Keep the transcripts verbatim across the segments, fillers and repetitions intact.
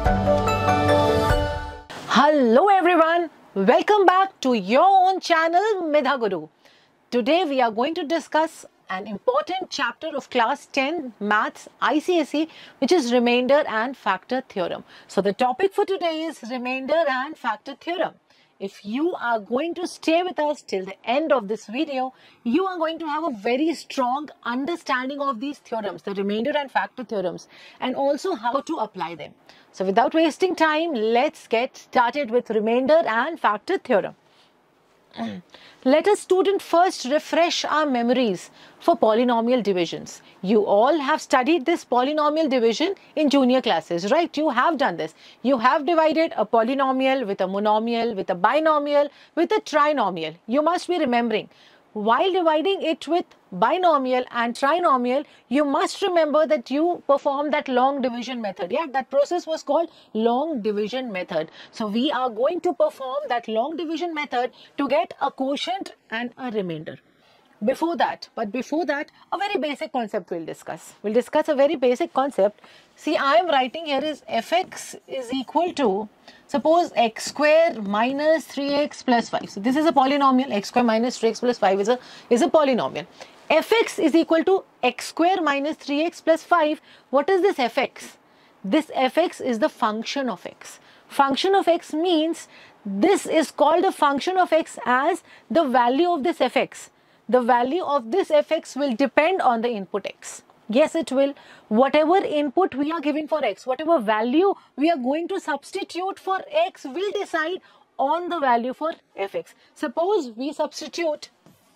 Hello everyone, welcome back to your own channel Medha Guru. Today we are going to discuss an important chapter of class ten maths I C S E, which is remainder and factor theorem. So the topic for today is remainder and factor theorem. If you are going to stay with us till the end of this video, you are going to have a very strong understanding of these theorems, the remainder and factor theorems, and also how to apply them. So without wasting time, let's get started with remainder and factor theorem. Let us student first refresh our memories for polynomial divisions. You all have studied this polynomial division in junior classes, right? You have done this. You have divided a polynomial with a monomial, with a binomial, with a trinomial. You must be remembering. While dividing it with binomial and trinomial, you must remember that you perform that long division method. Yeah, that process was called long division method. So we are going to perform that long division method to get a quotient and a remainder. Before that, but before that, a very basic concept we'll discuss. We'll discuss a very basic concept. See, I am writing here is fx is equal to, suppose x square minus three x plus five. So this is a polynomial. X square minus three x plus five is a, is a polynomial. Fx is equal to x square minus three x plus five. What is this fx? This fx is the function of x. Function of x means this is called a function of x as the value of this fx. The value of this fx will depend on the input x. Yes, it will. Whatever input we are giving for x, whatever value we are going to substitute for x will decide on the value for fx. Suppose we substitute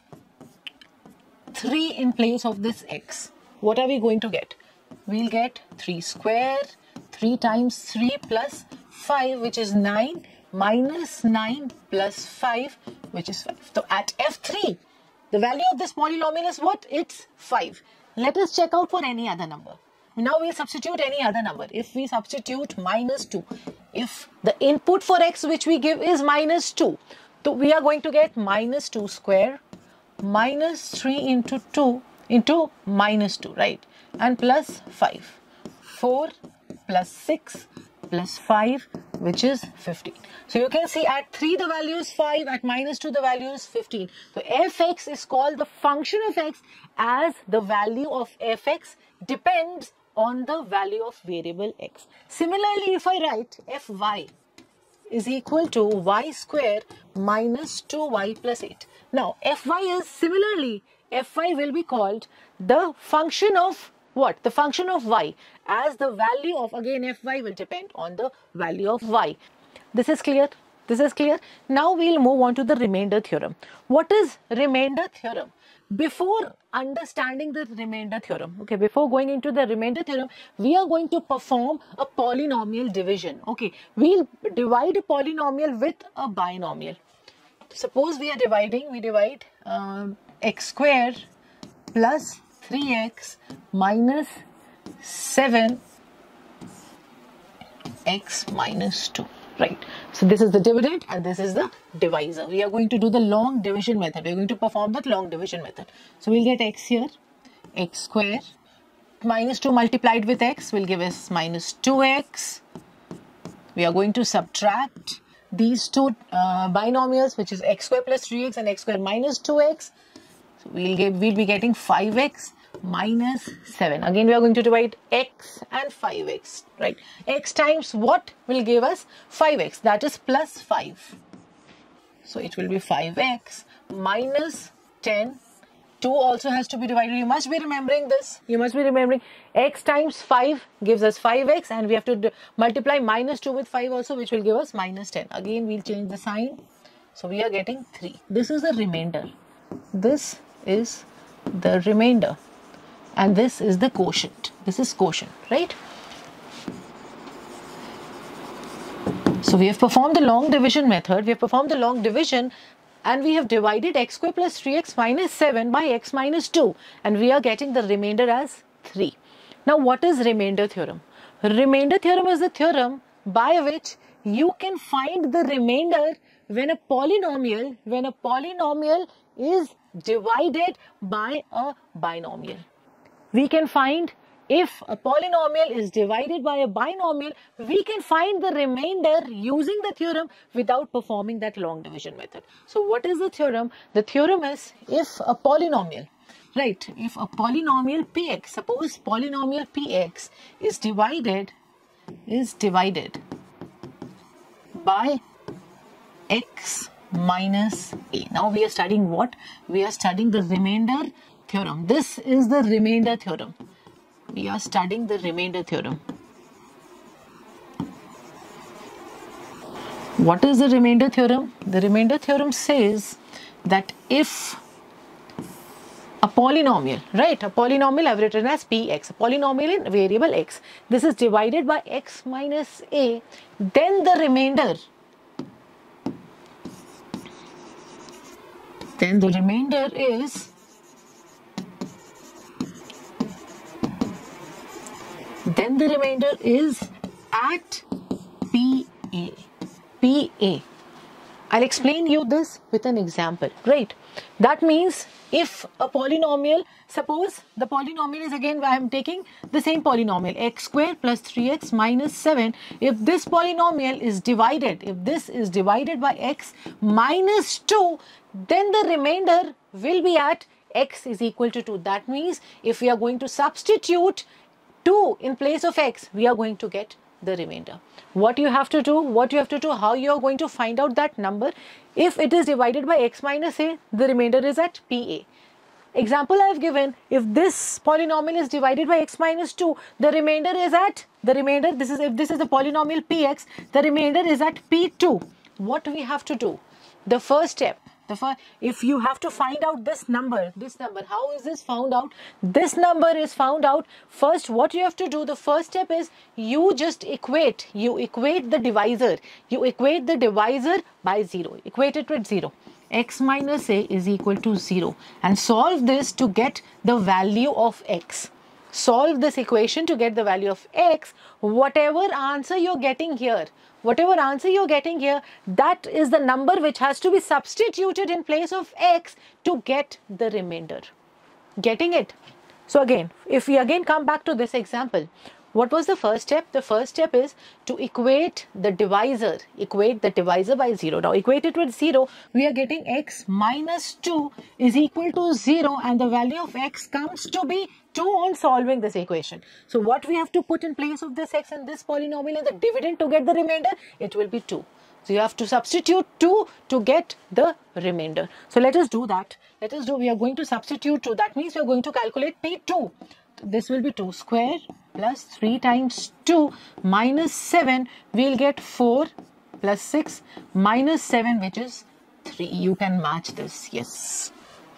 three in place of this x. What are we going to get? We'll get three square, three times three plus five, which is nine, minus nine plus five, which is five. So at f three, the value of this polynomial is what? It's five. Let us check out for any other number. Now we'll substitute any other number. If we substitute minus two, if the input for x which we give is minus two, so we are going to get minus two square minus three into two into minus two, right? And plus five. four plus six plus five, which is fifteen. So you can see at three the value is five, at minus two the value is fifteen. So fx is called the function of x as the value of fx depends on the value of variable x. Similarly, if I write fy is equal to y square minus two y plus eight. Now fy is similarly, fy will be called the function of what? The function of y, as the value of, again fy will depend on the value of y. This is clear? This is clear? Now we'll move on to the remainder theorem. What is remainder theorem? Before understanding the remainder theorem, okay, before going into the remainder theorem, we are going to perform a polynomial division. Okay, we'll divide a polynomial with a binomial. Suppose we are dividing, we divide um, x square plus three x minus seven x minus two, right? So this is the dividend and this is the divisor. We are going to do the long division method. We are going to perform that long division method. So we'll get x here, x square minus two multiplied with x will give us minus two x. We are going to subtract these two uh, binomials, which is x square plus three x and x square minus two x. So we'll get, we'll be getting five x minus seven. Again, we are going to divide x and five x, right? X times what will give us five x, that is plus five. So it will be five x minus ten. two also has to be divided. You must be remembering this. You must be remembering x times five gives us five x, and we have to multiply minus two with five also, which will give us minus ten. Again, we'll change the sign. So we are getting three. This is the remainder. This is the remainder. And this is the quotient. This is quotient, right? So we have performed the long division method. We have performed the long division and we have divided x square plus three x minus seven by x minus two. And we are getting the remainder as three. Now what is remainder theorem? Remainder theorem is the theorem by which you can find the remainder when a polynomial, when a polynomial is divided by a binomial. We can find if a polynomial is divided by a binomial, we can find the remainder using the theorem without performing that long division method. So what is the theorem? The theorem is, if a polynomial, right, if a polynomial px, suppose polynomial px is divided, is divided by x minus a. Now we are studying what? We are studying the remainder theorem. This is the remainder theorem. We are studying the remainder theorem. What is the remainder theorem? The remainder theorem says that if a polynomial, right, a polynomial I've written as px, a polynomial in variable x, this is divided by x minus a, then the remainder, then the remainder is then the remainder is at P A. P A. I'll explain you this with an example, right? That means if a polynomial, suppose the polynomial is, again I am taking the same polynomial, x squared plus three x minus seven. If this polynomial is divided, if this is divided by x minus two, then the remainder will be at x is equal to two. That means if we are going to substitute two in place of x, we are going to get the remainder. What you have to do, what you have to do, how you are going to find out that number? If it is divided by x minus a, the remainder is at P A. Example I have given, if this polynomial is divided by x minus two, the remainder is at, the remainder, this is, if this is the polynomial px, the remainder is at P two. What we have to do? The first step, the first, if you have to find out this number, this number, how is this found out? This number is found out. First, what you have to do, the first step is you just equate, you equate the divisor, you equate the divisor by zero, equate it with zero. X minus a is equal to zero, and solve this to get the value of x. Solve this equation to get the value of x. Whatever answer you're getting here, whatever answer you're getting here, that is the number which has to be substituted in place of x to get the remainder. Getting it? So again, if we again come back to this example, what was the first step? The first step is to equate the divisor, equate the divisor by zero. Now equate it with zero, we are getting x minus two is equal to zero, and the value of x comes to be two on solving this equation. So what we have to put in place of this x and this polynomial and the dividend to get the remainder? It will be two. So you have to substitute two to get the remainder. So let us do that. Let us do, we are going to substitute two. That means we are going to calculate P two. This will be two square plus three times two minus seven. We'll get four plus six minus seven, which is three. You can match this. Yes,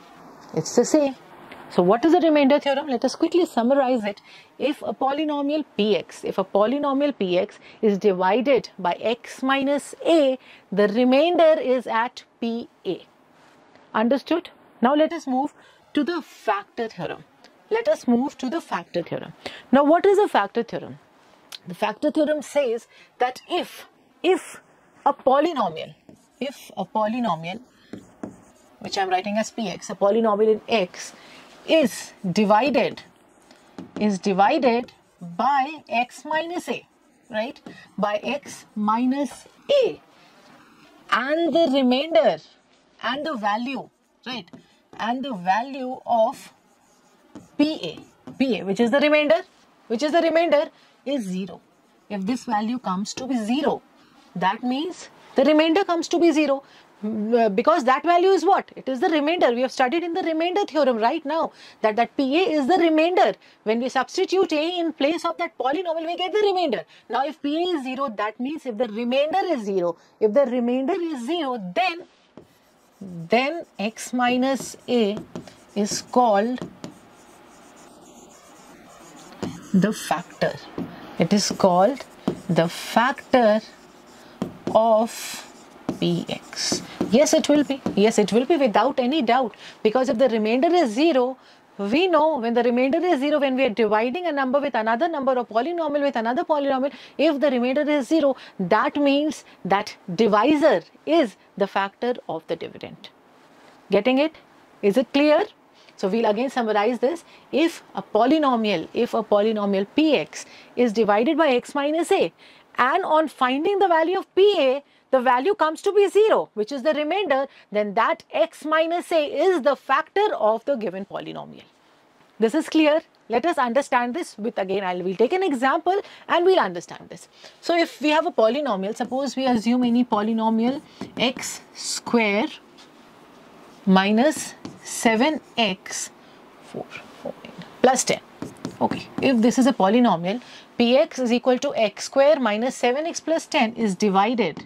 it's the same. So what is the remainder theorem? Let us quickly summarize it. If a polynomial px, if a polynomial px is divided by x minus a, the remainder is at P A. Understood? Now let us move to the factor theorem. Let us move to the factor theorem. Now what is a factor theorem? The factor theorem says that if, if a polynomial, if a polynomial, which I am writing as px, a polynomial in x, is divided, is divided by x minus a, right, by x minus a, and the remainder, and the value, right, and the value of P A, P A, which is the remainder, which is the remainder, is zero. If this value comes to be zero, that means the remainder comes to be zero, because that value is what? It is the remainder. We have studied in the remainder theorem right now that that P A is the remainder. When we substitute A in place of that polynomial, we get the remainder. Now if P A is zero, that means if the remainder is zero, if the remainder is zero, then, then x minus a is called the factor. It is called the factor of px. Yes, it will be. Yes, it will be without any doubt, because if the remainder is zero, we know when the remainder is zero, when we are dividing a number with another number or polynomial with another polynomial, if the remainder is zero, that means that divisor is the factor of the dividend. Getting it? Is it clear? So we'll again summarize this. If a polynomial, if a polynomial Px is divided by x minus a, and on finding the value of Pa, the value comes to be zero, which is the remainder, then that x minus a is the factor of the given polynomial. This is clear. Let us understand this with, again, I will take an example and we'll understand this. So if we have a polynomial, suppose we assume any polynomial x square minus seven x four, four plus ten. Okay, if this is a polynomial, Px is equal to x square minus seven x plus ten is divided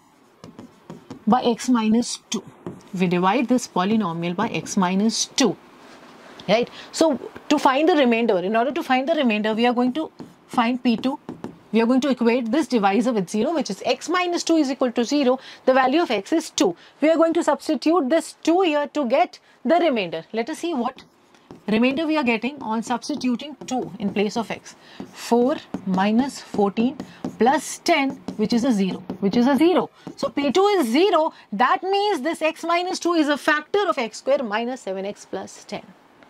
by x minus two. We divide this polynomial by x minus two. Right? So to find the remainder, in order to find the remainder, we are going to find P two. We are going to equate this divisor with zero, which is x minus two is equal to zero. The value of x is two. We are going to substitute this two here to get the remainder. Let us see what remainder we are getting on substituting two in place of x. four minus fourteen plus ten, which is a zero, which is a zero. So P two is zero. That means this x minus two is a factor of x square minus seven x plus ten.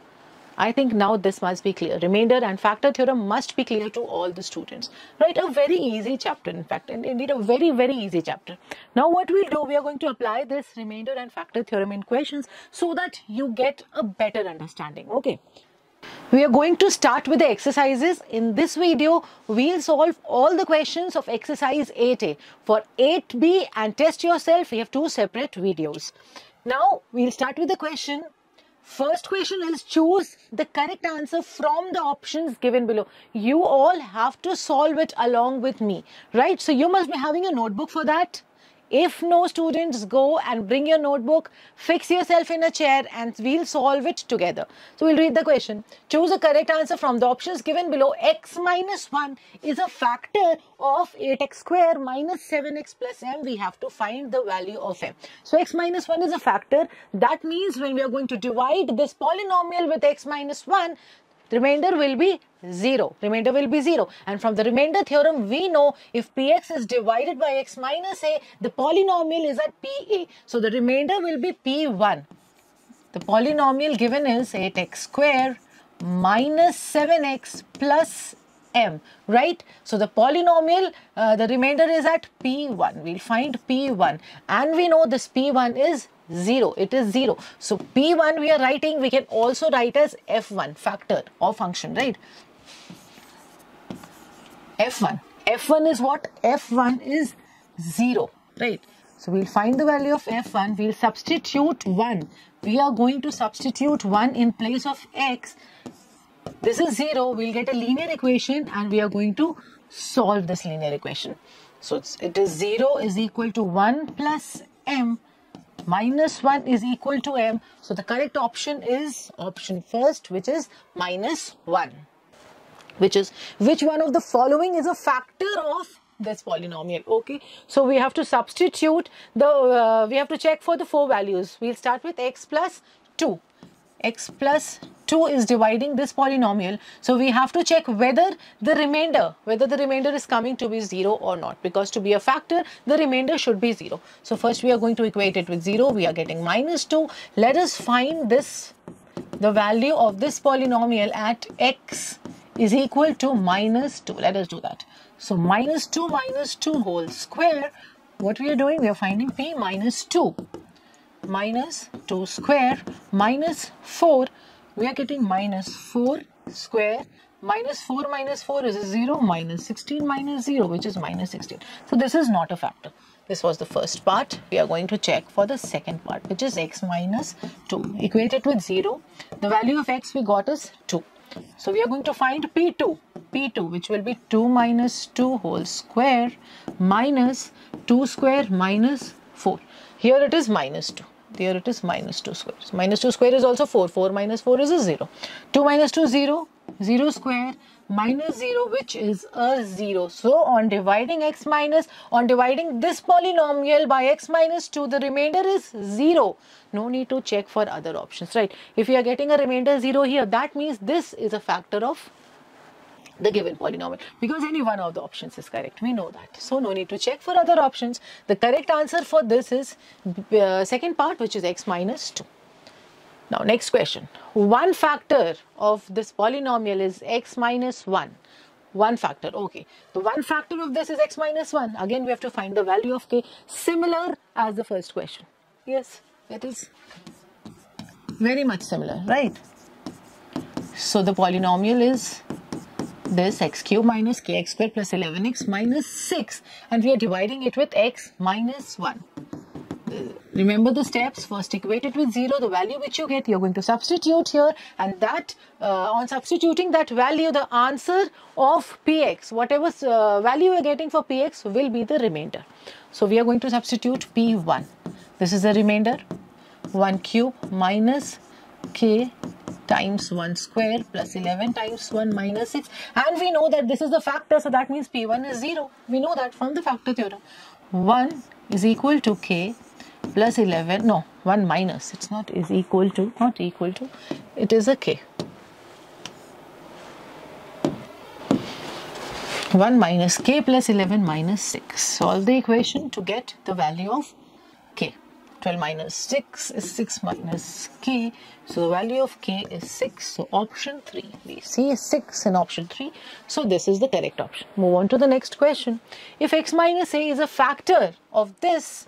I think now this must be clear. Remainder and factor theorem must be clear to all the students. Right? A very easy chapter, in fact, and indeed a very, very easy chapter. Now what we'll do, we are going to apply this remainder and factor theorem in questions so that you get a better understanding. Okay. We are going to start with the exercises. In this video, we'll solve all the questions of exercise eight A. For eight B and test yourself, we have two separate videos. Now, we'll start with the question. First question is choose the correct answer from the options given below. You all have to solve it along with me, right? So you must be having a notebook for that. If no, students, go and bring your notebook, fix yourself in a chair and we'll solve it together. So we'll read the question. Choose the correct answer from the options given below. X minus one is a factor of eight x square minus seven x plus m. We have to find the value of m. So x minus one is a factor. That means when we are going to divide this polynomial with x minus one, the remainder will be zero. Remainder will be zero. And from the remainder theorem, we know if Px is divided by x minus a, the polynomial is at Pa. So the remainder will be P one. The polynomial given is eight x square minus seven x plus m, right? So the polynomial, uh, the remainder is at P one. We'll find P one. And we know this P one is zero. It is zero. So P one we are writing, we can also write as F one, factor or function, right? F one. F one is what? F one is zero, right? So we'll find the value of F one. We'll substitute one. We are going to substitute one in place of x. This is zero. We'll get a linear equation and we are going to solve this linear equation. So it's, it is zero is equal to one plus m minus one is equal to m. So the correct option is option first, which is minus one. Which is, which one of the following is a factor of this polynomial? Okay. So we have to substitute the, uh, we have to check for the four values. We'll start with x plus two. X plus two is dividing this polynomial. So we have to check whether the remainder, whether the remainder is coming to be zero or not. Because to be a factor, the remainder should be zero. So first we are going to equate it with zero. We are getting minus two. Let us find this, the value of this polynomial at x is equal to minus two. Let us do that. So minus two minus two whole square. What we are doing, we are finding P minus two. Minus two square minus four, we are getting minus four square. Minus four minus four is zero, minus sixteen minus zero, which is minus sixteen. So this is not a factor. This was the first part. We are going to check for the second part, which is x minus two. Equate it with zero. The value of x we got is two. So we are going to find P two. P two, which will be two minus two whole square minus two square minus four. Here it is minus two. Here it is minus two square. So minus two square is also four. four minus four is a zero. two minus two, zero. zero square minus zero, which is a zero. So on dividing x minus, on dividing this polynomial by x minus two, the remainder is zero. No need to check for other options, right? If you are getting a remainder zero here, that means this is a factor of the given polynomial, because any one of the options is correct. We know that. So no need to check for other options. The correct answer for this is uh, second part, which is x minus two. Now next question. One factor of this polynomial is x minus one. One factor. Okay. The one factor of this is x minus one. Again, we have to find the value of k, similar as the first question. Yes, it is very much similar, right? So the polynomial is this x cube minus kx square plus eleven x minus six, and we are dividing it with x minus one. Remember the steps. First equate it with zero. The value which you get, you're going to substitute here, and that uh, on substituting that value, the answer of px, whatever uh, value you're getting for px, will be the remainder. So we are going to substitute p one. This is the remainder. one cube minus k times one square plus eleven times one minus six, and we know that this is the factor, so that means p one is zero. We know that from the factor theorem. one is equal to k plus eleven, no, one minus, it's not is equal to, not equal to, it is a k. one minus k plus eleven minus six. Solve the equation to get the value of k. twelve minus six is six minus k, so the value of k is six. So option three, we see six in option three, so this is the correct option. Move on to the next question. If x minus a is a factor of this,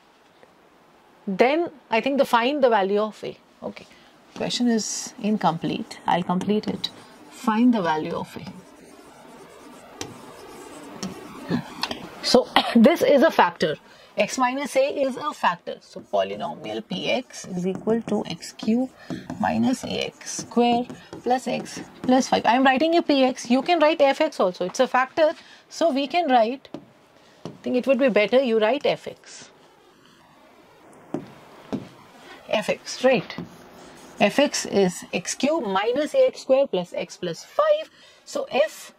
then I think the find the value of a. Okay, question is incomplete. I'll complete it. Find the value of a. So this is a factor. X minus a is a factor. So polynomial px is equal to x cube minus ax square plus x plus five. I am writing a px. You can write fx also. It's a factor. So we can write, I think it would be better you write fx. Fx, right? Fx is x cube minus ax square plus x plus five. So f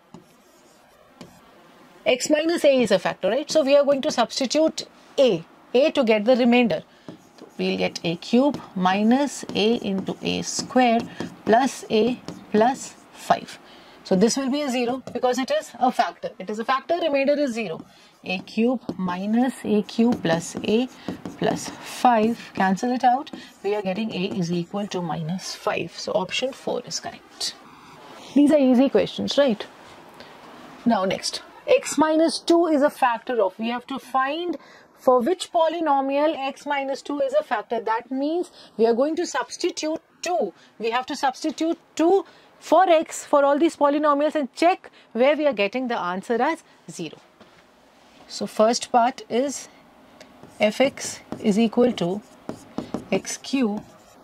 x minus a is a factor, right? So we are going to substitute a, a to get the remainder. So we'll get a cube minus a into a square plus a plus five. So this will be a zero because it is a factor. It is a factor, remainder is zero. A cube minus a cube plus a plus five. Cancel it out. We are getting a is equal to minus five. So option four is correct. These are easy questions, right? Now next. X minus two is a factor of, we have to find for which polynomial x minus two is a factor. That means we are going to substitute two. We have to substitute two for x for all these polynomials and check where we are getting the answer as zero. So first part is fx is equal to x cube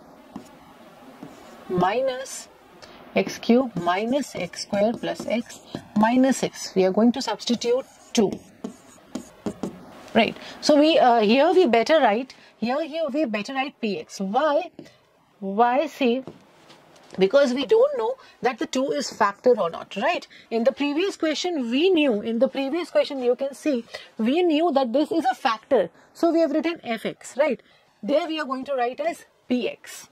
minus x cube minus x square plus x minus six. We are going to substitute two, right? So we uh, here we better write here here we better write px. Why? Why? See, because we don't know that the two is factor or not, right? In the previous question we knew, in the previous question you can see we knew that this is a factor, so we have written fx, right? There we are going to write as px.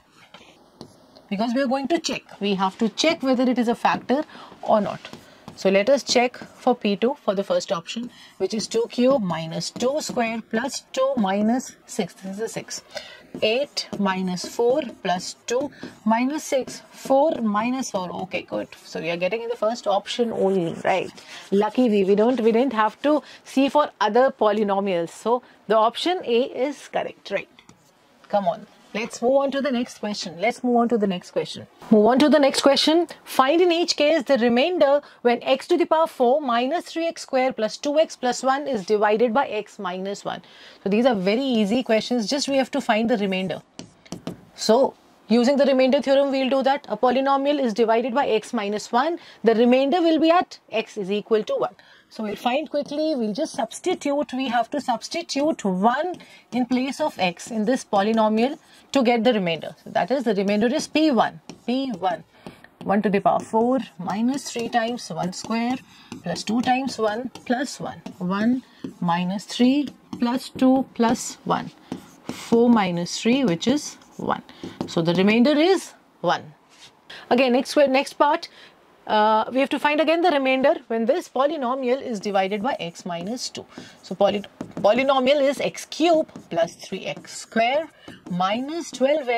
Because we are going to check. We have to check whether it is a factor or not. So let us check for P two for the first option, which is two cube minus two square plus two minus six. This is a six. eight minus four plus two minus six. four minus four. Okay, good. So we are getting in the first option only, right? Lucky we. We don't we didn't have to see for other polynomials. So the option A is correct, right? Come on. Let's move on to the next question. Let's move on to the next question. Move on to the next question. Find in each case the remainder when x to the power four minus three x square plus two x plus one is divided by x minus one. So these are very easy questions. Just we have to find the remainder. So using the remainder theorem, we'll do that. A polynomial is divided by x minus one. The remainder will be at x is equal to one. So we'll find quickly, we'll just substitute, we have to substitute one in place of x in this polynomial to get the remainder. So that is, the remainder is p one, p one. one to the power four minus three times one square plus two times one plus one. one minus three plus two plus one. four minus three, which is one. So the remainder is one. Again, next, next part. Uh, we have to find again the remainder when this polynomial is divided by x minus two. So poly polynomial is x cube plus three x square minus twelve x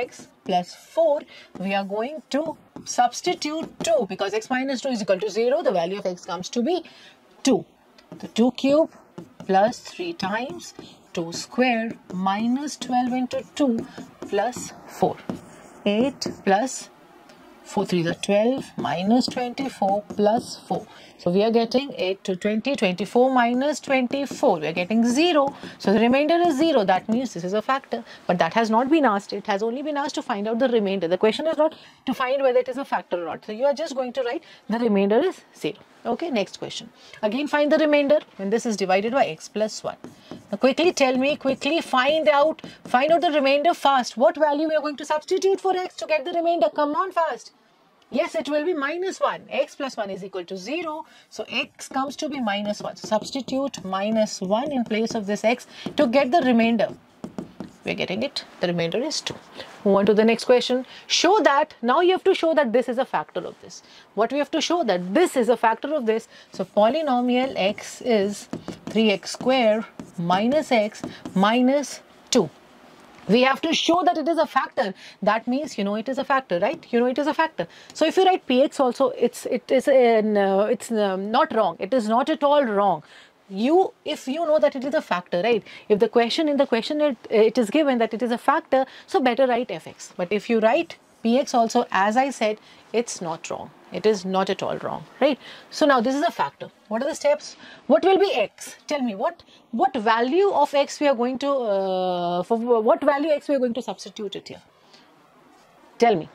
plus four, we are going to substitute two because x minus two is equal to zero. The value of x comes to be two. So two cube plus three times two square minus twelve into two plus four. eight plus four threes are twelve minus twenty-four plus four. So we are getting eight to twenty, twenty-four minus twenty-four. We are getting zero. So the remainder is zero. That means this is a factor. But that has not been asked. It has only been asked to find out the remainder. The question is not to find whether it is a factor or not. So you are just going to write the remainder is zero. Okay, next question. Again, find the remainder when this is divided by x plus one. Now quickly tell me, quickly find out, find out the remainder fast. What value we are going to substitute for x to get the remainder? Come on fast. Yes, it will be minus one. X plus one is equal to zero. So x comes to be minus one. So substitute minus one in place of this x to get the remainder. We are getting it. The remainder is two. Move on to the next question. Show that, now you have to show that this is a factor of this. What we have to show that this is a factor of this. So polynomial x is three x square minus x minus two. We have to show that it is a factor. That means you know it is a factor, right? You know it is a factor. So if you write px also, it's it is an, uh, it's uh, not wrong. It is not at all wrong. You, if you know that it is a factor, right? If the question in the question it, it is given that it is a factor, so better write fx. But if you write px also, as I said, it's not wrong. It is not at all wrong, right? So now this is a factor. What are the steps? What will be x? Tell me what what value of x we are going to uh, for what value x we are going to substitute it here. Tell me.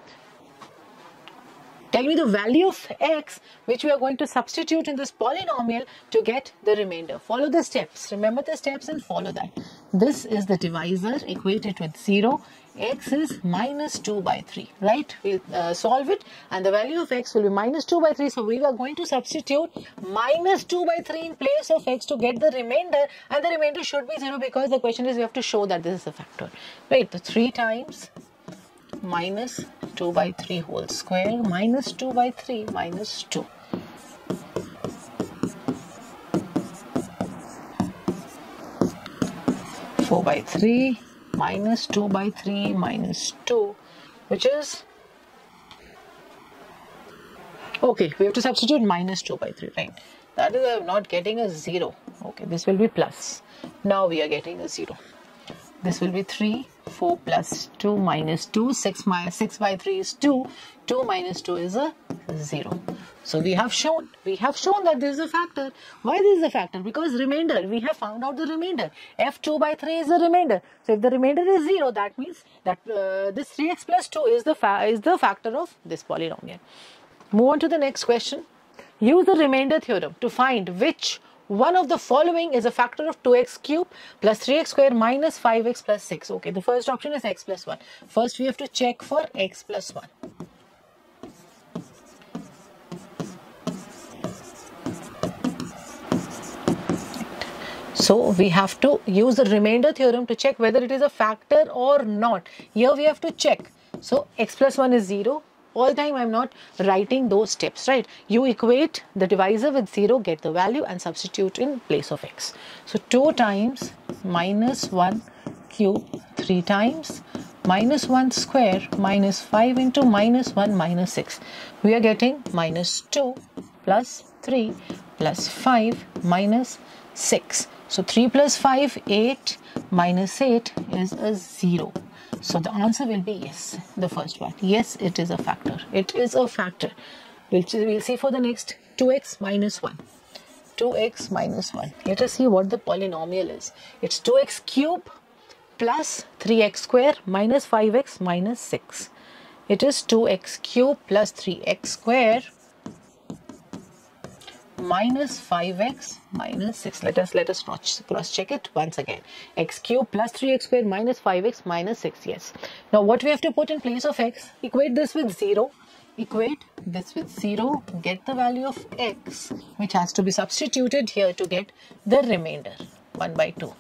Tell me the value of x which we are going to substitute in this polynomial to get the remainder. Follow the steps. Remember the steps and follow that. This is the divisor, equate it with zero. X is minus two by three, right? We'll uh, solve it and the value of x will be minus two by three. So we are going to substitute minus two by three in place of x to get the remainder, and the remainder should be zero because the question is we have to show that this is a factor, right? The three times minus two by three whole square minus two by three minus two. four by three minus two by three minus two, which is, okay, we have to substitute minus two by three, right? That is, I'm not getting a zero. Okay, this will be plus. Now we are getting a zero. This will be three, four plus two minus two, six minus six by three is two, two minus two is a zero. So we have shown, we have shown that this is a factor. Why this is a factor? Because remainder, we have found out the remainder. f two by three is the remainder. So if the remainder is zero, that means that uh, this three x plus two is the, fa is the factor of this polynomial. Move on to the next question. Use the remainder theorem to find which one of the following is a factor of two x cube plus three x square minus five x plus six. Okay, the first option is x plus one. First we have to check for x plus one. So we have to use the remainder theorem to check whether it is a factor or not. Here we have to check. So x plus one is zero. All time I'm not writing those steps, right? You equate the divisor with zero, get the value and substitute in place of x. So two times minus one cube, three times minus one square minus five into minus one minus six. We are getting minus two plus three plus five minus six. So three plus five, eight minus eight is a zero. So the answer will be yes, the first one. Yes, it is a factor. It is a factor. We'll, we'll see for the next two x minus one. two x minus one. Let us see what the polynomial is. It's two x cube plus three x square minus five x minus six. It is two x cube plus three x square minus five x minus six. Let us let us cross check it once again. X cube plus three x square minus five x minus six. Yes. Now what we have to put in place of x? Equate this with zero. Equate this with zero. Get the value of x, which has to be substituted here to get the remainder. one by two.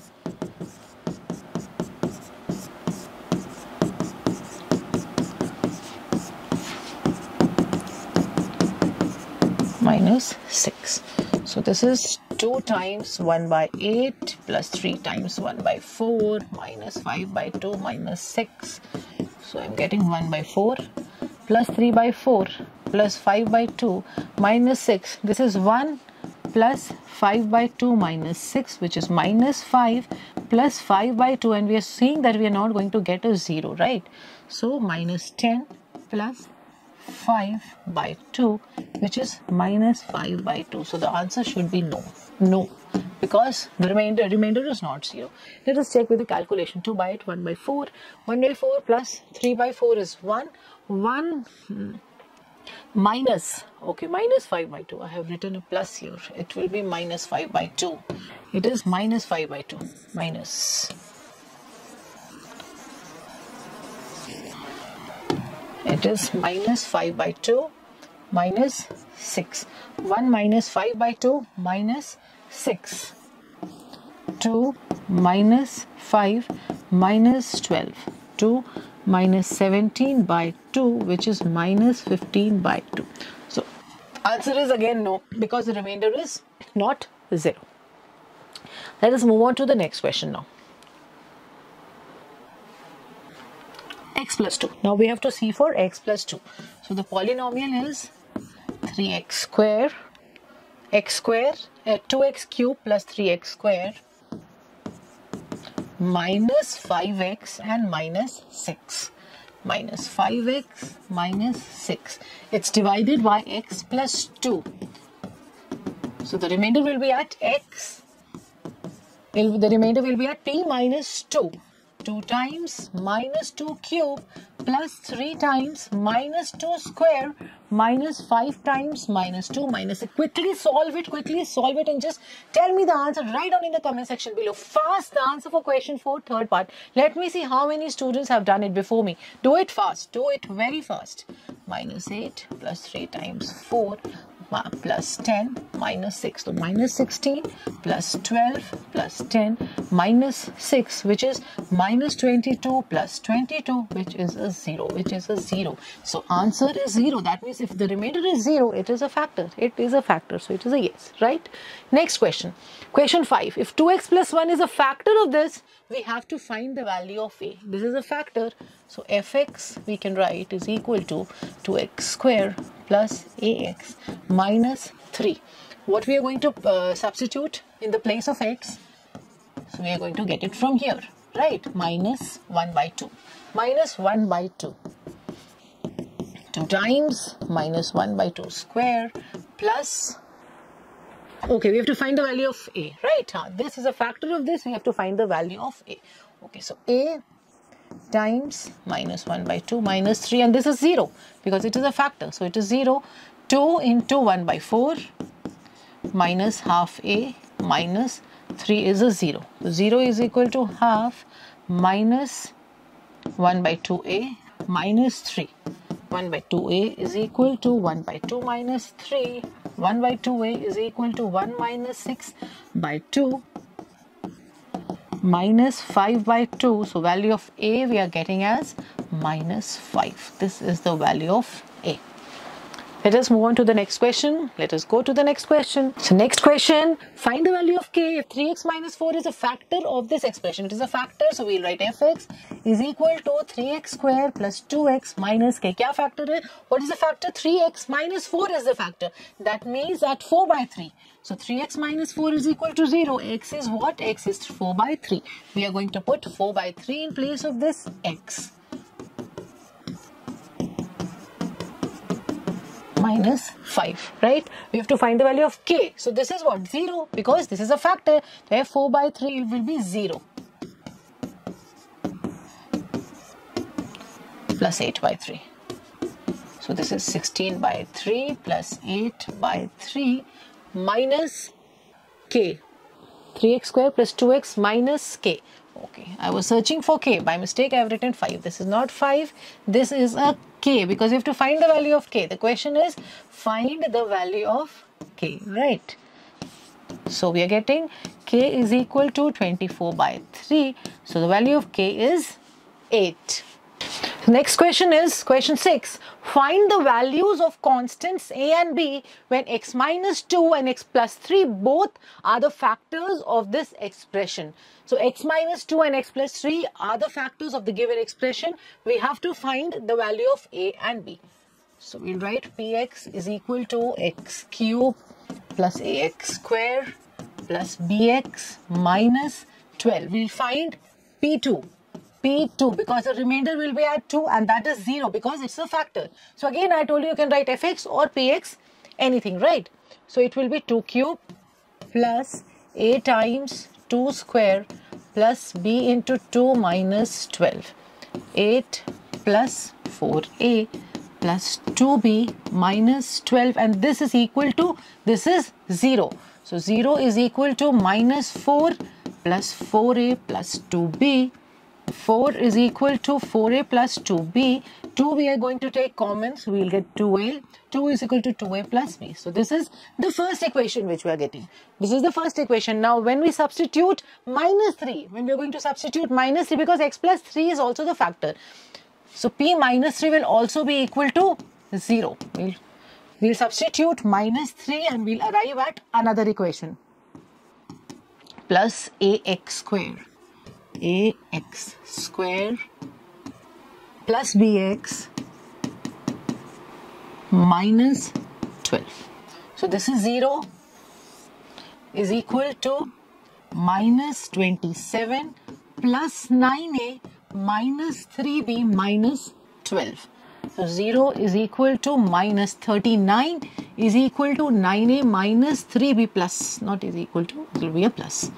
Minus six. So this is two times one by eight plus three times one by four minus five by two minus six. So I'm getting one by four plus three by four plus five by two minus six. This is one plus five by two minus six, which is minus five plus five by two, and we are seeing that we are not going to get a zero, right? So minus ten plus five by two, which is minus five by two. So the answer should be no. No, because the remainder remainder is not zero. Let us check with the calculation. two by eight, one by four. one by four plus three by four is one. one hmm, minus, okay, minus five by two. I have written a plus here. It will be minus five by two. It is minus five by two. Minus. It is minus five by two minus six. one minus five by two minus six. two minus five minus twelve. two minus seventeen by two, which is minus fifteen by two. So answer is again no, because the remainder is not zero. Let us move on to the next question now. X plus two. Now we have to see for x plus two. So the polynomial is three x square, x square, uh, two x cube plus three x square minus five x and minus six. Minus five x minus six. It's divided by x plus two. So the remainder will be at x. The remainder will be at p minus two. two times minus two cube plus three times minus two square minus five times minus two minus six. Quickly solve it, quickly solve it and just tell me the answer. Write down in the comment section below. Fast the answer for question four, third part. Let me see how many students have done it before me. Do it fast, do it very fast. Minus eight plus three times four plus ten minus six. So minus sixteen plus twelve plus ten minus six, which is minus twenty-two plus twenty-two, which is a zero, which is a zero. So answer is zero. That means if the remainder is zero, it is a factor. It is a factor. So it is a yes, right? Next question. Question five. If two x plus one is a factor of this, we have to find the value of a. This is a factor. So fx we can write is equal to two x square plus ax minus three. What we are going to uh, substitute in the place of x? So we are going to get it from here, right? Minus one by two. Minus one by two. two times minus one by two square plus... Okay, we have to find the value of a, right? Uh, this is a factor of this. We have to find the value of a. Okay, so a times minus one by two minus three, and this is zero because it is a factor. So it is zero. two into one by four minus half a minus three is a zero. So zero is equal to half minus one by two a minus three. one by two a is equal to one by two minus three. one by two a is equal to one minus six by two minus five by two. So value of a we are getting as minus five. This is the value of a. Let us move on to the next question. Let us go to the next question. So next question, find the value of k if three x minus four is a factor of this expression. It is a factor, so we'll write fx is equal to three x square plus two x minus k. Kya factor hai? What is the factor? three x minus four is the factor. That means at four by three. So three x minus four is equal to zero. X is what? X is four by three. We are going to put four by three in place of this x. Minus five, right? We have to find the value of k. So this is what? zero, because this is a factor. Therefore, four by three will be zero. Plus eight by three. So this is sixteen by three plus eight by three minus k. three x square plus two x minus k. Okay, I was searching for k. By mistake, I have written five. This is not five. This is a k because you have to find the value of k. The question is find the value of k, right? So we are getting k is equal to twenty-four by three. So the value of k is eight. Next question is question six. Find the values of constants a and b when x minus two and x plus three both are the factors of this expression. So x minus two and x plus three are the factors of the given expression. We have to find the value of a and b. So we'll write px is equal to x cube plus ax square plus bx minus twelve. We'll find p two. P two, because the remainder will be at two, and that is zero because it's a factor. So again, I told you you can write fx or px, anything, right? So it will be two cube plus a times two square plus b into two minus twelve. eight plus four a plus two b minus twelve, and this is equal to, this is zero. So zero is equal to minus four plus four a plus two b. four is equal to four a plus two b. two we are going to take common, so we will get two a. two is equal to two a plus b. So this is the first equation which we are getting. This is the first equation. Now when we substitute minus three, when we are going to substitute minus three, because x plus three is also the factor. So p minus three will also be equal to zero. We'll, we'll substitute minus three and we'll arrive at another equation. Plus ax square. Ax square plus bx minus twelve. So this is zero is equal to minus twenty-seven plus nine a minus three b minus twelve. So zero is equal to minus thirty-nine is equal to nine a minus three b plus, not is equal to, it will be a plus.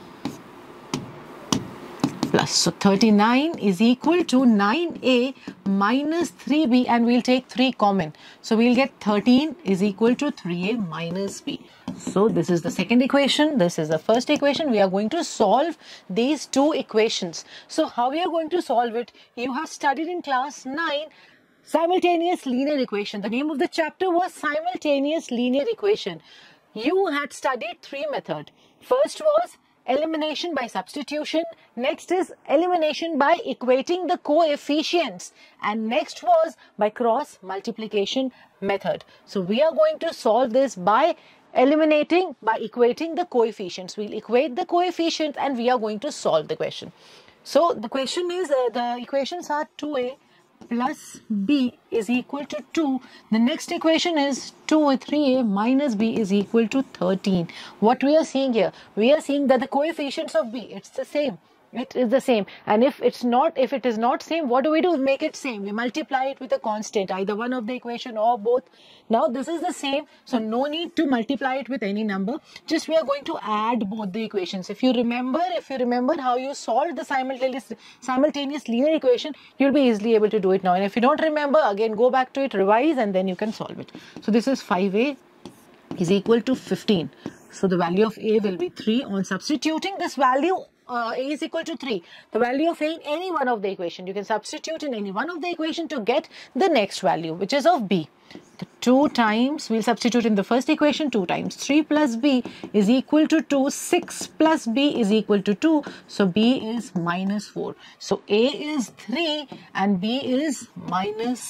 Plus. So thirty-nine is equal to nine a minus three b, and we'll take three common. So we'll get thirteen is equal to three a minus b. So this is the second equation. This is the first equation. We are going to solve these two equations. So how we are going to solve it? You have studied in class nine simultaneous linear equation. The name of the chapter was simultaneous linear equation. You had studied three methods. First was elimination by substitution, next is elimination by equating the coefficients, and next was by cross multiplication method. So we are going to solve this by eliminating, by equating the coefficients. We'll equate the coefficients and we are going to solve the question. So the question is, uh, the equations are two a plus b is equal to two. The next equation is two with three a minus b is equal to thirteen. What we are seeing here? We are seeing that the coefficients of b, it's the same. It is the same, and if it's not, if it is not same, what do we do? Make it same. We multiply it with a constant, either one of the equation or both. Now this is the same, so no need to multiply it with any number. Just we are going to add both the equations. If you remember, if you remember how you solved the simultaneous simultaneous linear equation, you'll be easily able to do it now. And if you don't remember, again go back to it, revise, and then you can solve it. So this is five a is equal to fifteen. So the value of a will be three. On substituting this value, Uh, a is equal to three. The value of a in any one of the equation, you can substitute in any one of the equation to get the next value, which is of b. The two times, we'll substitute in the first equation, two times three plus b is equal to two, six plus b is equal to two, so b is minus four. So a is three and b is minus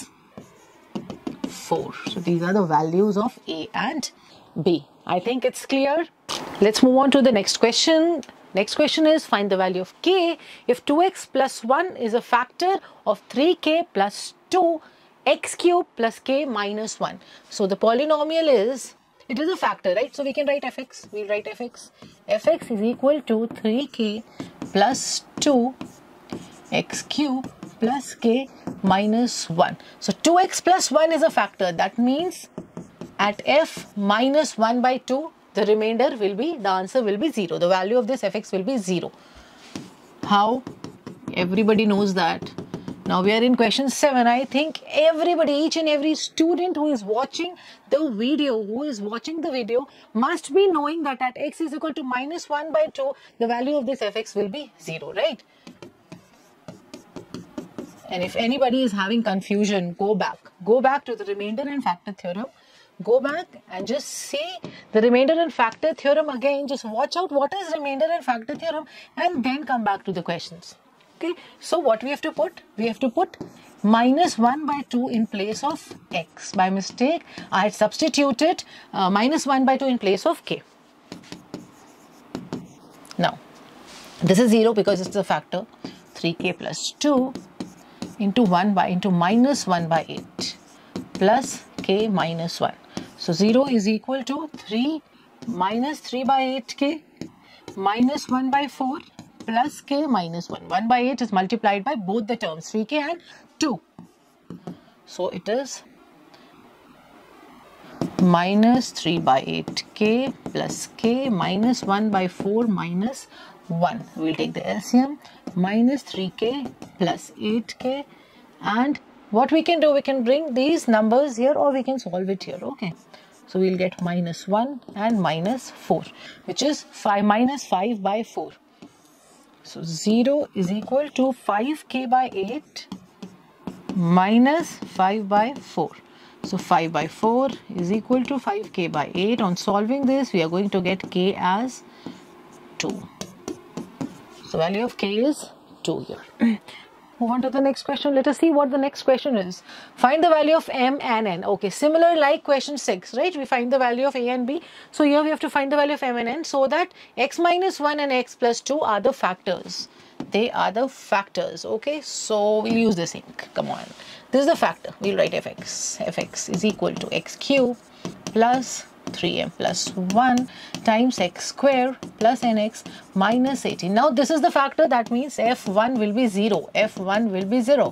four. So these are the values of a and b. I think it's clear. Let's move on to the next question. Next question is, find the value of k if two x plus one is a factor of three k plus two, x cube plus k minus one. So the polynomial is, it is a factor, right? So we can write fx. We'll write fx. Fx is equal to three k plus two x cube plus k minus one. So two x plus one is a factor. That means at f minus one by two, the remainder will be, the answer will be zero. The value of this fx will be zero. How? Everybody knows that. Now we are in question seven. I think everybody, each and every student who is watching the video, who is watching the video must be knowing that at x is equal to minus one by two, the value of this fx will be zero, right? And if anybody is having confusion, go back. Go back to the remainder and factor theorem. Go back and just see the remainder and factor theorem again. Just watch out what is remainder and factor theorem and then come back to the questions. Okay. So what we have to put? We have to put minus one by two in place of x. By mistake, I had substituted uh, minus one by two in place of k. Now, this is zero because it's a factor. three k plus two into one by into minus one by eight plus k minus one. So zero is equal to three minus three by eight k minus one by four plus k minus one. one by eight is multiplied by both the terms, three k and two. So it is minus three by eight k plus k minus one by four minus one. We will take the L C M, minus three k plus eight k, and what we can do, we can bring these numbers here or we can solve it here. Okay, so we will get minus one and minus four, which is five minus five by four. So zero is equal to five k by eight minus five by four. So five by four is equal to five k by eight. On solving this, we are going to get k as two. So value of k is two here. Move on to the next question. Let us see what the next question is. Find the value of m and n. Okay, similar like question six, right? We find the value of a and b. So here we have to find the value of m and n so that x minus one and x plus two are the factors. They are the factors. Okay, so we'll use this ink. Come on. This is the factor. We'll write fx. Fx is equal to x cube plus three m plus one times x square plus nx minus eighteen. Now this is the factor, that means f one will be zero. f one will be zero.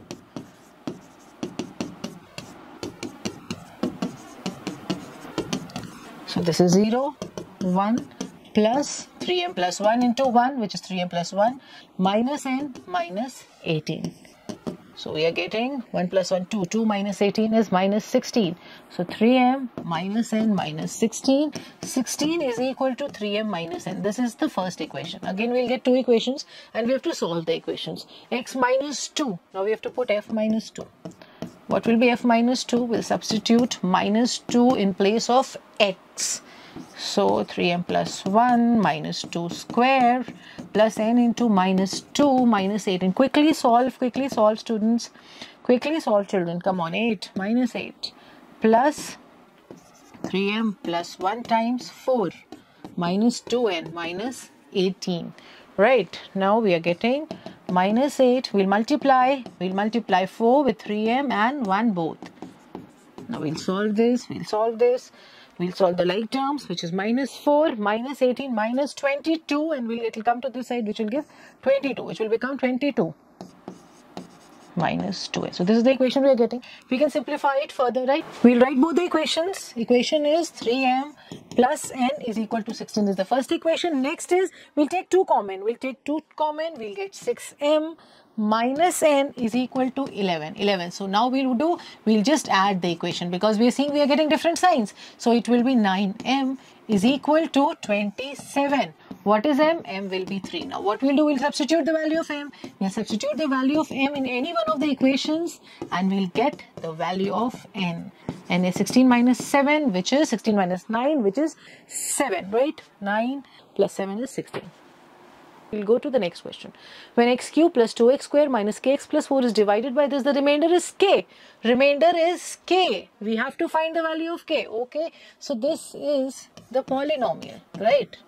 So this is zero, one plus three m plus one into one, which is three m plus one, minus n minus eighteen. So we are getting one plus one, two. two minus eighteen is minus sixteen. So three m minus n minus sixteen. sixteen is equal to three m minus n. This is the first equation. Again, we'll get two equations and we have to solve the equations. X minus two. Now we have to put f minus two. What will be f minus two? We'll substitute minus two in place of x. So three m plus one minus two square plus n into minus two minus eighteen. Quickly solve, quickly solve students. Quickly solve children. Come on, eight minus eight plus three m plus one times four minus two n minus eighteen. Right, now we are getting minus eight. We'll multiply, we'll multiply four with three m and one both. Now we'll solve this, we'll solve this. We'll solve the like terms, which is minus four, minus eighteen, minus twenty-two, and we'll, it will come to this side, which will give twenty-two, which will become twenty-two minus two. So this is the equation we are getting. We can simplify it further, right? We'll write both the equations. Equation is three m plus n is equal to sixteen. This is the first equation. Next is, we'll take two common. We'll take two common. We'll get six m minus n is equal to eleven. eleven. So now we'll do, we'll just add the equation because we are seeing we are getting different signs. So it will be nine m is equal to twenty-seven. What is m? M will be three. Now what we'll do, we'll substitute the value of m. We'll substitute the value of m in any one of the equations and we'll get the value of n. n is sixteen minus seven, which is sixteen minus nine, which is seven, right? nine plus seven is sixteen. We'll go to the next question. When x cube plus two x square minus kx plus four is divided by this, the remainder is k. Remainder is k. We have to find the value of k. Okay. So this is the polynomial, right?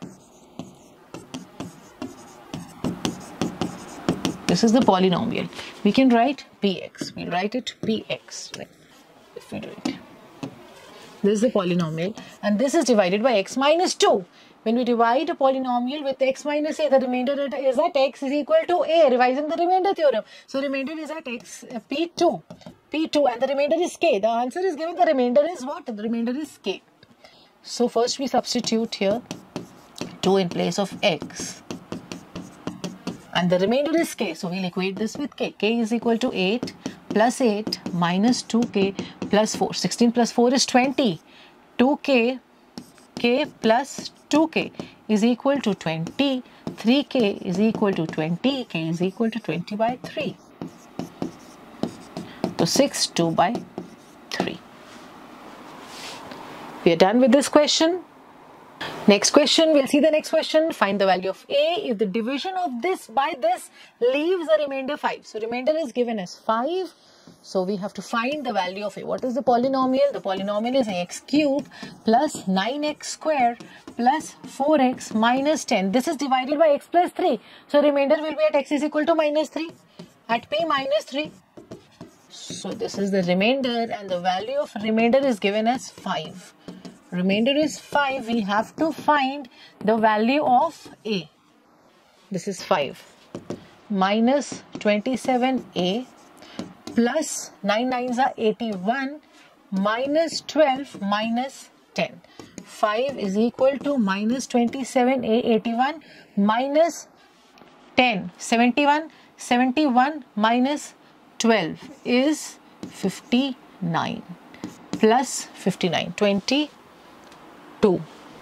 This is the polynomial. We can write px. We'll write it px. Right? If we do it. This is the polynomial and this is divided by x minus two. When we divide a polynomial with x minus a, the remainder is at x is equal to a, revising the remainder theorem. So remainder is at x, uh, p two, p two and the remainder is k. The answer is given, the remainder is what? The remainder is k. So first we substitute here two in place of x and the remainder is k. So we'll equate this with k. K is equal to eight plus eight minus two k plus four. sixteen plus four is twenty. two k, k plus two k is equal to twenty. three k is equal to twenty. K is equal to twenty by three. So six, two by three. We are done with this question. Next question, we'll see the next question. Find the value of a if the division of this by this leaves a remainder five. So remainder is given as five. So we have to find the value of a. What is the polynomial? The polynomial is ax cube plus nine x square plus four x minus ten. This is divided by x plus three. So remainder will be at x is equal to minus three. At p minus three. So this is the remainder, and the value of remainder is given as five. Remainder is five. We have to find the value of a. This is five. Minus twenty-seven a plus nine nines are eighty-one minus twelve minus ten. five is equal to minus twenty-seven a, eighty-one minus ten, seventy-one. seventy-one minus twelve is fifty-nine plus fifty-nine, twenty-two,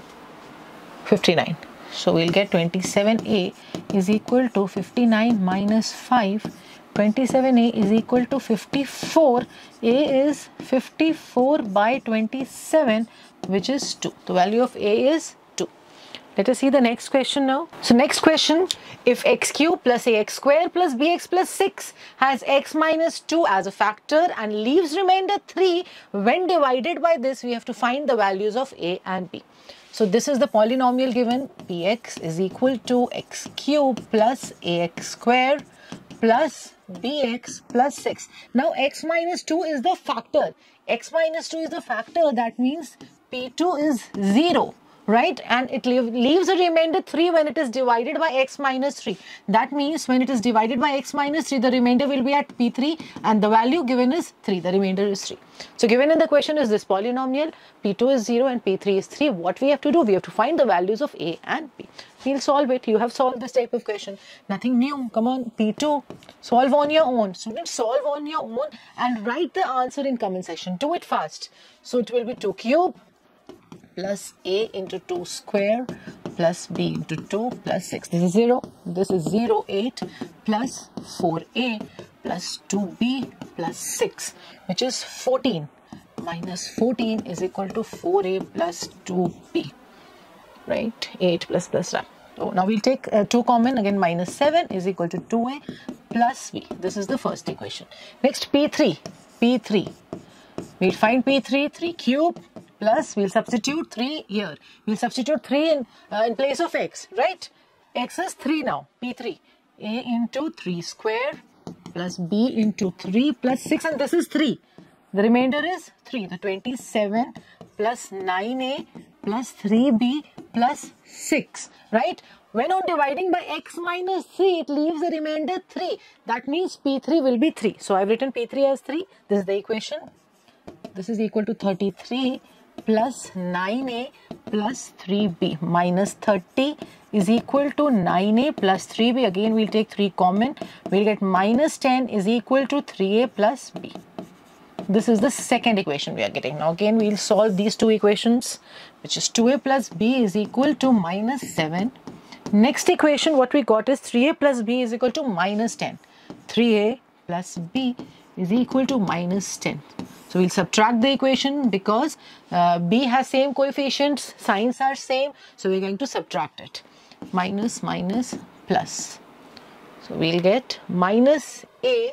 fifty-nine. So we'll get twenty-seven a is equal to fifty-nine minus five. twenty-seven a is equal to fifty-four. A is fifty-four by twenty-seven, which is two. The value of a is two. Let us see the next question now. So next question, if x cube plus ax square plus bx plus six has x minus two as a factor and leaves remainder three, when divided by this, we have to find the values of a and b. So this is the polynomial given. Px is equal to x cube plus ax square plus bx plus six. Now x minus two is the factor. X minus two is the factor. That means p two is zero. Right, and it leave, leaves a remainder three when it is divided by x minus three. That means when it is divided by x minus three, the remainder will be at p three, and the value given is three. The remainder is three. So given in the question is this polynomial, p two is zero and p three is three. What we have to do? We have to find the values of a and b. We'll solve it. You have solved this type of question. Nothing new. Come on, p two. Solve on your own. Students, solve on your own and write the answer in comment section. Do it fast. So it will be two cube plus a into two square plus b into two plus six. This is zero. This is zero, eight plus four a plus two b plus six, which is fourteen. Minus fourteen is equal to four a plus two b. Right? eight plus plus. Right. So now we'll take uh, two common. Again, minus seven is equal to two a plus b. This is the first equation. Next, p three. p three. We'll find p three. three cube. Plus, we'll substitute three here. We'll substitute three in, uh, in place of x, right? X is three now, p three. A into three square plus b into three plus six, and this is three. The remainder is three. The twenty-seven plus nine a plus three b plus six, right? When on dividing by x minus three, it leaves the remainder three. That means p three will be three. So, I've written p three as three. This is the equation. This is equal to thirty-three. Plus nine a plus three b minus thirty is equal to nine a plus three b. Again, we'll take three common. We'll get minus ten is equal to three a plus b. This is the second equation we are getting. Now, again, we'll solve these two equations, which is two a plus b is equal to minus seven. Next equation, what we got is three a plus b is equal to minus ten. three a plus b is equal to minus ten. So we'll subtract the equation because uh, b has same coefficients, signs are same. So we're going to subtract it. Minus, minus, plus. So we'll get minus a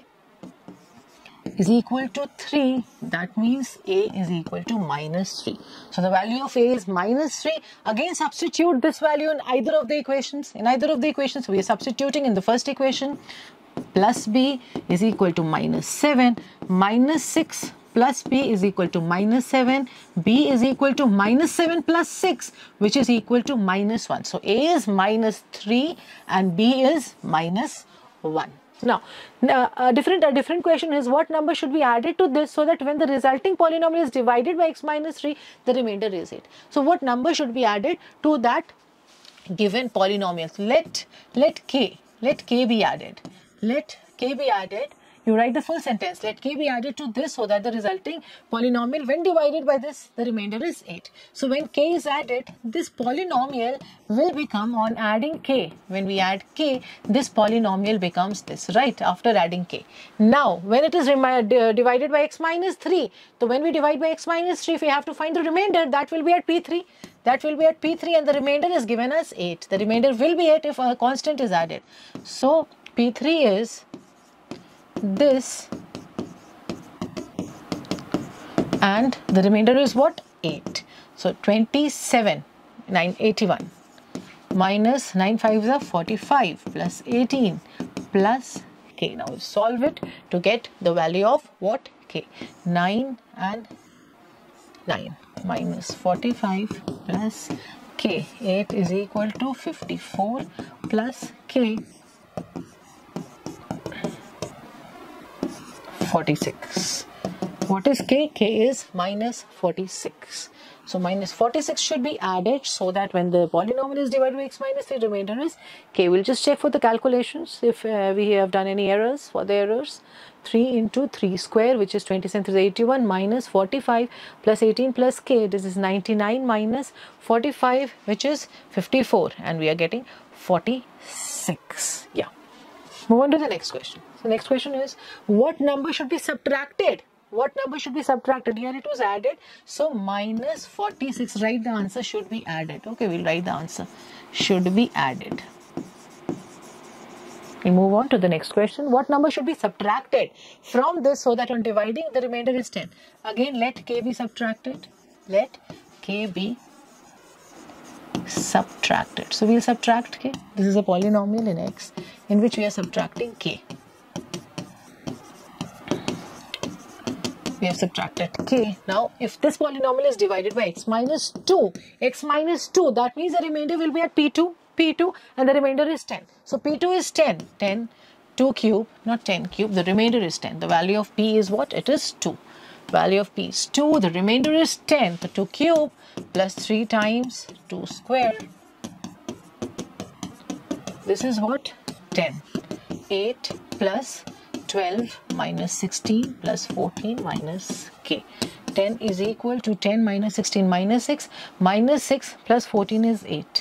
is equal to three. That means a is equal to minus three. So the value of a is minus three. Again, substitute this value in either of the equations. In either of the equations, we are substituting in the first equation. Plus b is equal to minus seven. Minus six plus b is equal to minus seven. B is equal to minus seven plus six, which is equal to minus one. So a is minus three and b is minus one. Now, a different, a different question is what number should be added to this so that when the resulting polynomial is divided by x minus three, the remainder is eight. So what number should be added to that given polynomial? Let, let k, let k be added. Let k be added. You write the full sentence. Let k be added to this so that the resulting polynomial, when divided by this, the remainder is eight. So when k is added, this polynomial will become, on adding k, when we add k, this polynomial becomes this, right, after adding k. Now, when it is divided by x minus three, so when we divide by x minus three, if we have to find the remainder, that will be at p three. That will be at p three and the remainder is given as eight. The remainder will be eight if a constant is added. So, p three is this and the remainder is what? eight. So twenty-seven, nine hundred eighty-one minus nine fives are forty-five plus eighteen plus k. Now we solve it to get the value of what? K. nine and nine minus forty-five plus k. eight is equal to fifty-four plus k. forty-six. What is k? K is minus forty-six. So minus forty-six should be added so that when the polynomial is divided by x minus three, remainder is k. We'll just check for the calculations if uh, we have done any errors. For the errors, three into three square, which is twenty-seven is eighty-one, minus forty-five plus eighteen plus k, this is ninety-nine minus forty-five, which is fifty-four, and we are getting forty-six. Yeah. Move on to the next question. So next question is, what number should be subtracted? What number should be subtracted? Here it was added. So minus forty-six, write the answer, should be added. Okay, we'll write the answer. Should be added. We move on to the next question. What number should be subtracted from this so that on dividing the remainder is ten? Again, let k be subtracted. Let k be subtracted. So we'll subtract k. This is a polynomial in x in which we are subtracting k. We have subtracted k. Now, if this polynomial is divided by x minus two, x minus two, that means the remainder will be at p two, p two, and the remainder is ten. So, p two is ten, ten, two cube, not ten cube, the remainder is ten. The value of p is what? It is two. Value of p is two, the remainder is ten. So, two cube plus three times two square. This is what? ten. eight plus twelve minus sixteen plus fourteen minus k. ten is equal to ten minus sixteen minus six. Minus six plus fourteen is eight.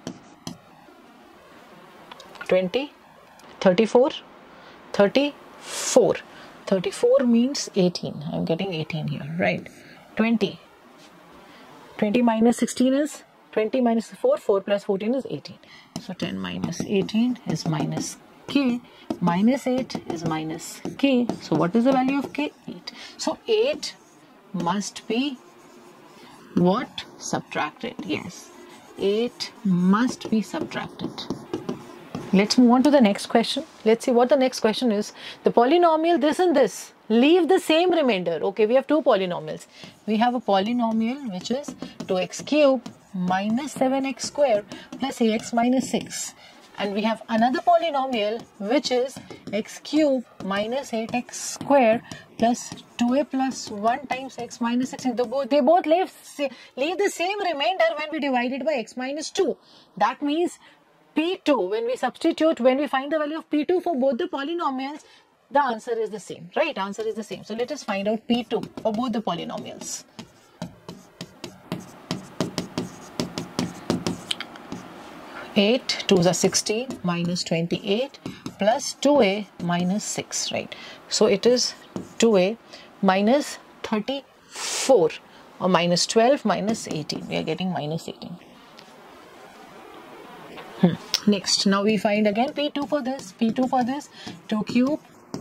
twenty, thirty-four, thirty-four. thirty-four means eighteen. I'm getting eighteen here, right? twenty. twenty minus sixteen is twenty minus four. four plus fourteen is eighteen. So ten minus eighteen is minus k. Minus eight is minus k. So what is the value of k? eight. So eight must be what? Subtracted. Yes. eight must be subtracted. Let's move on to the next question. Let's see what the next question is. The polynomial this and this, leave the same remainder. Okay, we have two polynomials. We have a polynomial which is two x cubed minus seven x squared plus ax minus six. And we have another polynomial which is x cubed minus eight x squared plus two a plus one times x minus six. They both, they both leave, leave the same remainder when we divide it by x minus two. That means p two, when we substitute, when we find the value of p two for both the polynomials, the answer is the same, right? Answer is the same. So let us find out p two for both the polynomials. eight, twos are sixteen minus twenty-eight plus two a minus six, right? So it is two a minus thirty-four or minus twelve minus eighteen. We are getting minus eighteen. Hmm. Next, now we find again p two for this, p two for this, two cube.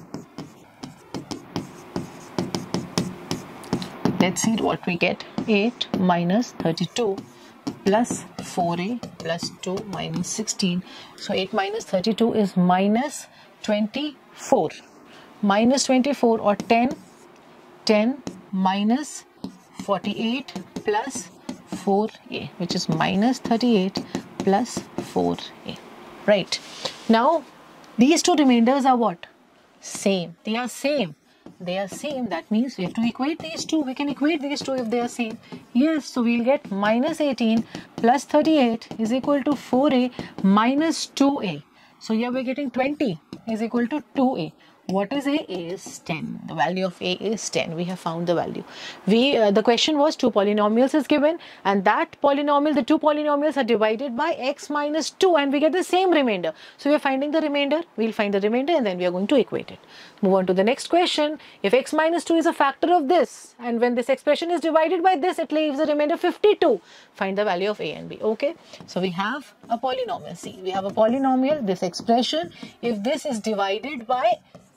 Let's see what we get. eight minus thirty-two plus four a plus two minus sixteen. So eight minus thirty-two is minus twenty-four. Minus twenty-four or ten. ten minus forty-eight plus four a, which is minus thirty-eight plus four a. Right. Now, these two remainders are what? Same. They are same. They are same. That means we have to equate these two. We can equate these two if they are same. Yes. So we'll get minus eighteen plus thirty-eight is equal to four a minus two a. So here we're getting twenty is equal to two a. What is a? A is ten. The value of a is ten. We have found the value. We uh, the question was two polynomials is given, and that polynomial, the two polynomials are divided by x minus two, and we get the same remainder. So we are finding the remainder. We'll find the remainder, and then we are going to equate it. Move on to the next question. If x minus two is a factor of this, and when this expression is divided by this, it leaves a remainder fifty-two. Find the value of a and b. Okay. So we have a polynomial. See, we have a polynomial. This expression, if this is divided by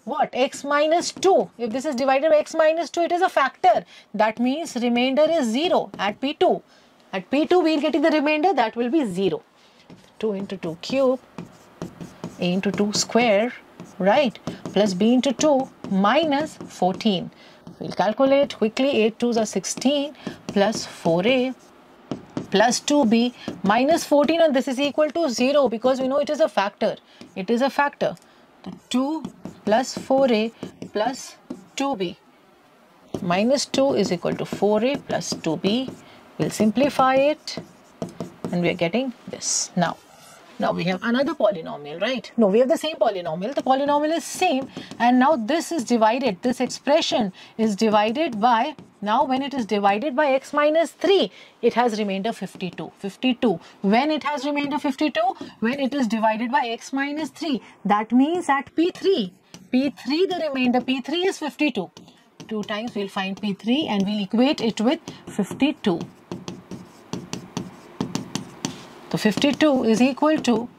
what? X minus two. If this is divided by x minus two, it is a factor. That means remainder is zero at P two. At P two, we are getting the remainder, that will be zero. two into two cube, A into two square, right? Plus B into two minus fourteen. We'll calculate quickly. eight twos are sixteen plus four A plus two B minus fourteen, and this is equal to zero because we know it is a factor. It is a factor. So two plus four A plus two B minus two is equal to four A plus two B. We'll simplify it and we are getting this. Now, now we have another polynomial, right? No, we have the same polynomial. The polynomial is same, and now this is divided. This expression is divided by, now when it is divided by x minus three, it has remainder fifty-two. fifty-two. When it has remainder fifty-two? When it is divided by x minus three. That means at P three, P three the remainder, P three is fifty-two. Two times we'll find P three and we'll equate it with fifty-two. So fifty-two is equal to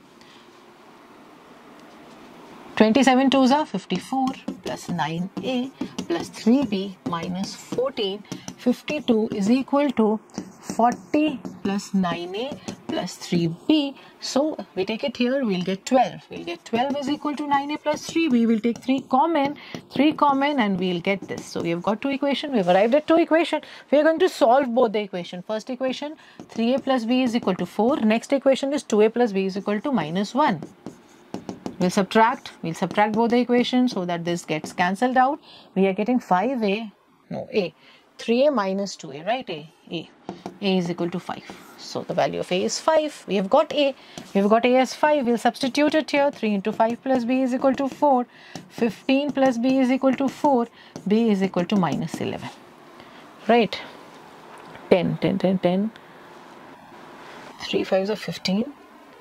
twenty-seven twos are fifty-four plus nine A plus three B minus fourteen. fifty-two is equal to forty plus nine A plus three B. So we take it here, we'll get twelve. We'll get twelve is equal to nine A plus three B. We'll take three common, three common, and we'll get this. So we have got two equations. We've arrived at two equations. We are going to solve both the equation. First equation, three A plus B is equal to four. Next equation is two A plus B is equal to minus one. We'll subtract. We'll subtract both the equations so that this gets cancelled out. We are getting five A, no, A. three A minus two A, right? A, A. A is equal to five. So the value of A is five. We have got A. We have got A as five. We'll substitute it here. three into five plus B is equal to four. fifteen plus B is equal to four. B is equal to minus eleven. Right? ten, ten, ten, ten. three fives are fifteen.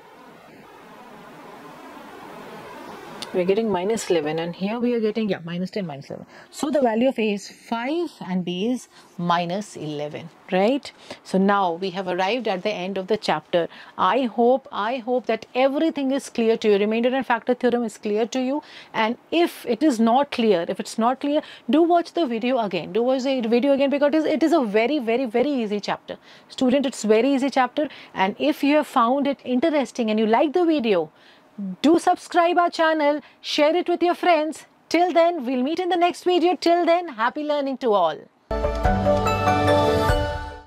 We are getting minus eleven, and here we are getting, yeah, minus ten, minus eleven. So the value of A is five and B is minus eleven, right? So now we have arrived at the end of the chapter. I hope, I hope that everything is clear to you. Remainder and factor theorem is clear to you. And if it is not clear, if it's not clear, do watch the video again. Do watch the video again because it is a very, very, very easy chapter. Student, it's very easy chapter. And if you have found it interesting and you like the video, do subscribe our channel, share it with your friends. Till then, we'll meet in the next video. Till then, happy learning to all.